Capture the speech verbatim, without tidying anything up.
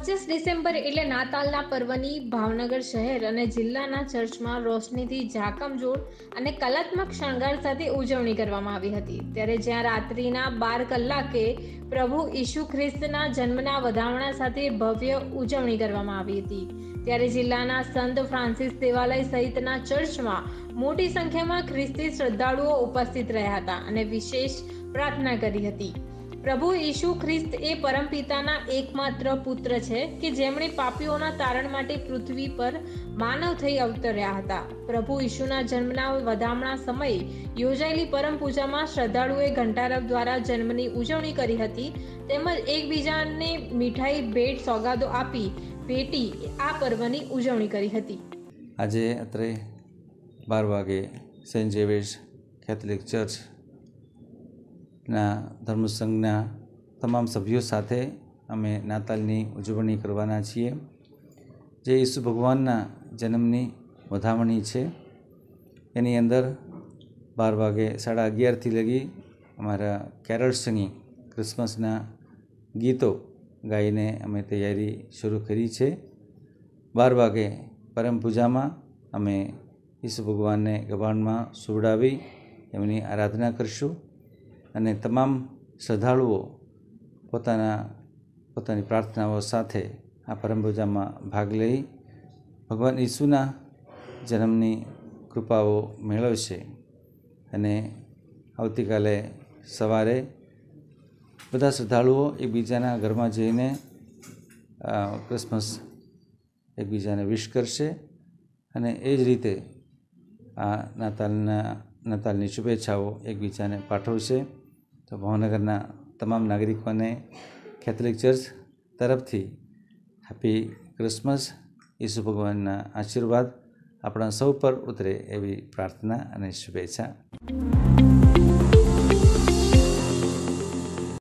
પચીસ ડિસેમ્બર એટલે નાતાલના પર્વની ભાવનગર શહેર અને જિલ્લાના ચર્ચમાં રોશનીથી ઝાકમઝોળ અને કલાત્મક શણગાર સાથે ઉજવણી કરવામાં આવી હતી। ત્યારે જ્યાં રાત્રિના બાર કલાકે પ્રભુ ઈસુ ખ્રિસ્તના જન્મના વધામણા સાથે ભવ્ય ઉજવણી કરવામાં આવી હતી, ત્યારે જિલ્લાના સંત ફ્રાન્સિસ દેવાલય સહિતના ચર્ચમાં મોટી સંખ્યામાં ખ્રિસ્તી શ્રદ્ધાળુઓ ઉપસ્થિત રહ્યા હતા અને વિશેષ પ્રાર્થના કરી હતી। પ્રભુ ઈસુ ખ્રિસ્ત એ પરમપિતાના એકમાત્ર પુત્ર છે કે જેમણે પાપીઓના તારણ માટે પૃથ્વી પર માનવ થઈ અવતર્યા હતા। પ્રભુ ઈસુના જન્મના વધામણા સમયે યોજાયેલી પરમ પૂજામાં શ્રદ્ધાળુઓએ ઘંટારવ દ્વારા જન્મની ઉજવણી કરી હતી, તેમજ એકબીજાને મીઠાઈ ભેટ સોગાદો આપી ભેટી આ પર્વની ઉજવણી કરી હતી। આજે અત્રે બાર વાગે સેન્ટ ઝેવિયર્સ કેથોલિક ચર્ચ ના ધર્મસંઘના તમામ સભ્યો સાથે અમે નાતાલની ઉજવણી કરવાના છીએ, જે ઈસુ ભગવાનના જન્મની વધામણી છે। એની અંદર બાર વાગે સાડા અગિયારથી લગી અમારા કેરળ સિંગિંગ ક્રિસમસના ગીતો ગાઈને અમે તૈયારી શરૂ કરી છે। બાર વાગે પરમ પૂજામાં અમે ઈસુ ભગવાનને ગભાણમાં સુવડાવી એમની આરાધના કરીશું અને તમામ શ્રદ્ધાળુઓ પોતાના પોતાની પ્રાર્થનાઓ સાથે આ પરમ પૂજામાં ભાગ લઈ ભગવાન ઈસુના જન્મની કૃપાઓ મેળવશે અને આવતીકાલે સવારે બધા શ્રદ્ધાળુઓ એકબીજાના ઘરમાં જઈને ક્રિસમસ એકબીજાને વિશ કરશે અને એ જ રીતે આ નાતાલના નાતાલની શુભેચ્છાઓ એકબીજાને પાઠવશે। તો ભાવનગરના તમામ નાગરિકોને કેથોલિક ચર્ચ તરફથી હેપી ક્રિસમસ, ઈસુ ભગવાનના આશીર્વાદ આપણા સૌ પર ઉતરે એવી પ્રાર્થના અને શુભેચ્છા।